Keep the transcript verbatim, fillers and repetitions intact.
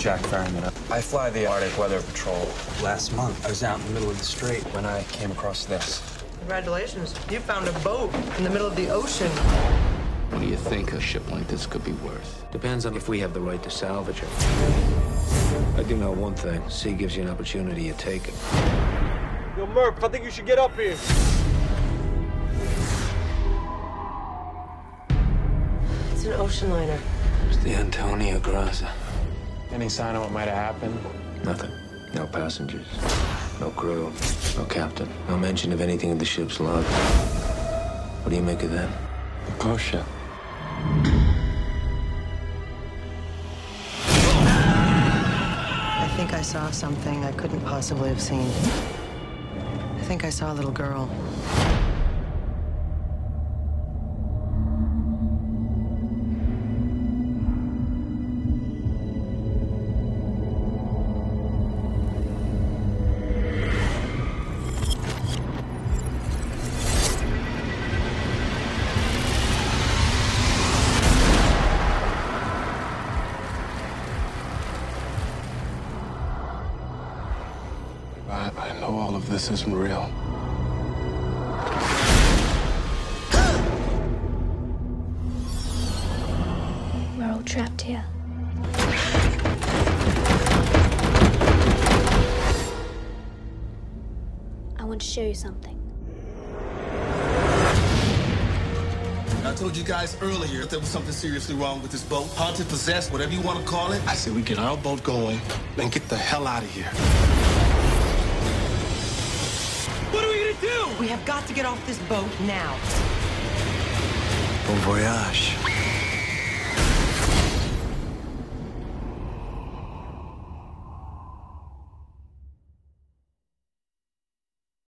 Jack Ferryman. I fly the Arctic Weather Patrol. Last month, I was out in the middle of the strait when I came across this. Congratulations, you found a boat in the middle of the ocean. What do you think a ship like this could be worth? Depends on if we have the right to salvage it. I do know one thing. Sea gives you an opportunity, you take it. Yo, Murph, I think you should get up here. It's an ocean liner. It's the Antonio Graza. Any sign of what might have happened? Nothing. No passengers. No crew. No captain. No mention of anything in the ship's log. What do you make of that? A ghost ship. I think I saw something I couldn't possibly have seen. I think I saw a little girl. I, I know all of this isn't real. We're all trapped here. I want to show you something. I told you guys earlier there was something seriously wrong with this boat. Haunted, possessed, whatever you want to call it. I said we get our boat going and get the hell out of here. What are we gonna do? We have got to get off this boat now. Bon voyage.